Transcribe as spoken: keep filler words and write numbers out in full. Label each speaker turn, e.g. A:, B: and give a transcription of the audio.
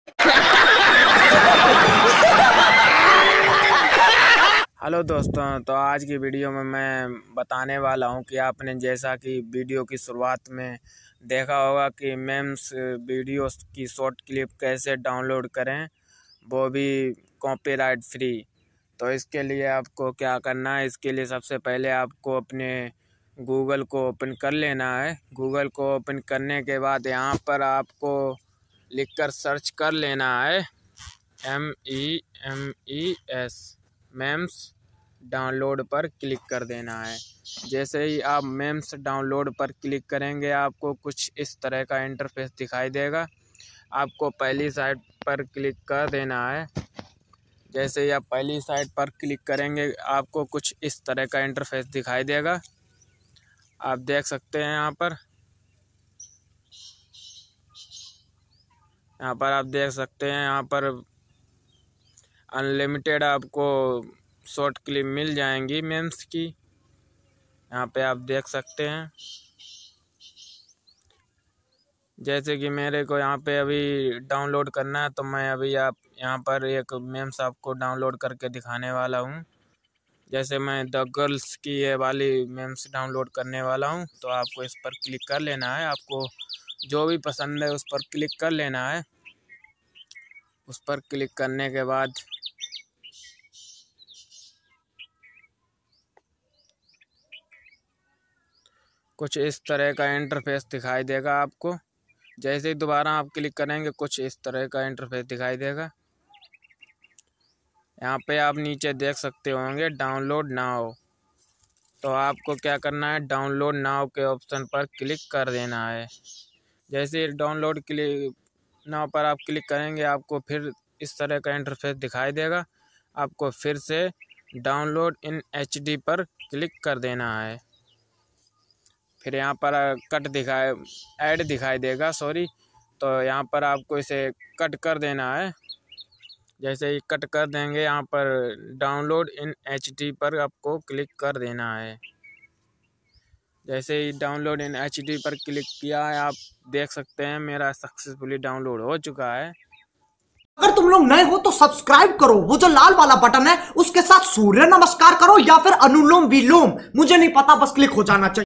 A: Hello दोस्तों, तो आज की वीडियो में मैं बताने वाला हूं कि आपने जैसा कि वीडियो की शुरुआत में देखा होगा कि मेम्स वीडियोस की शॉर्ट क्लिप कैसे डाउनलोड करें, वो भी कॉपीराइट फ्री। तो इसके लिए आपको क्या करना है, इसके लिए सबसे पहले आपको अपने गूगल को ओपन कर लेना है। गूगल को ओपन करने के बाद यहाँ पर आपको लिखकर सर्च कर लेना है M E M E S memes download पर क्लिक कर देना है। जैसे ही आप मेम्स डाउनलोड पर क्लिक करेंगे आपको कुछ इस तरह का इंटरफेस दिखाई देगा। आपको पहली साइट पर क्लिक कर देना है। जैसे ही आप पहली साइट पर क्लिक करेंगे आपको कुछ इस तरह का इंटरफेस दिखाई देगा। आप देख सकते हैं यहाँ पर यहाँ पर आप देख सकते हैं यहाँ पर अनलिमिटेड आपको शॉर्ट क्लिप मिल जाएंगी मेम्स की। यहाँ पे आप देख सकते हैं। जैसे कि मेरे को यहाँ पे अभी डाउनलोड करना है, तो मैं अभी आप यहाँ पर एक मेम्स आपको डाउनलोड करके दिखाने वाला हूँ। जैसे मैं द गर्ल्स की ये वाली मेम्स डाउनलोड करने वाला हूँ, तो आपको इस पर क्लिक कर लेना है। आपको जो भी पसंद है उस पर क्लिक कर लेना है। उस पर क्लिक करने के बाद कुछ इस तरह का इंटरफेस दिखाई देगा आपको। जैसे ही दोबारा आप क्लिक करेंगे कुछ इस तरह का इंटरफेस दिखाई देगा। यहाँ पे आप नीचे देख सकते होंगे डाउनलोड नाउ। तो आपको क्या करना है, डाउनलोड नाउ के ऑप्शन पर क्लिक कर देना है। जैसे डाउनलोड क्लिक नाउ पर आप क्लिक करेंगे आपको फिर इस तरह का इंटरफेस दिखाई देगा। आपको फिर से डाउनलोड इन एच डी पर क्लिक कर देना है। फिर यहाँ पर कट दिखाए ऐड दिखाई देगा सॉरी तो यहाँ पर आपको इसे कट कर देना है। जैसे ही कट कर देंगे यहाँ पर डाउनलोड इन एच डी पर आपको क्लिक कर देना है। जैसे ही डाउनलोड इन एच डी पर क्लिक किया है आप देख सकते हैं मेरा सक्सेसफुली डाउनलोड हो चुका है।
B: अगर तुम लोग नए हो तो सब्सक्राइब करो, वो जो लाल वाला बटन है उसके साथ सूर्य नमस्कार करो या फिर अनुलोम विलोम, मुझे नहीं पता, बस क्लिक हो जाना चाहिए।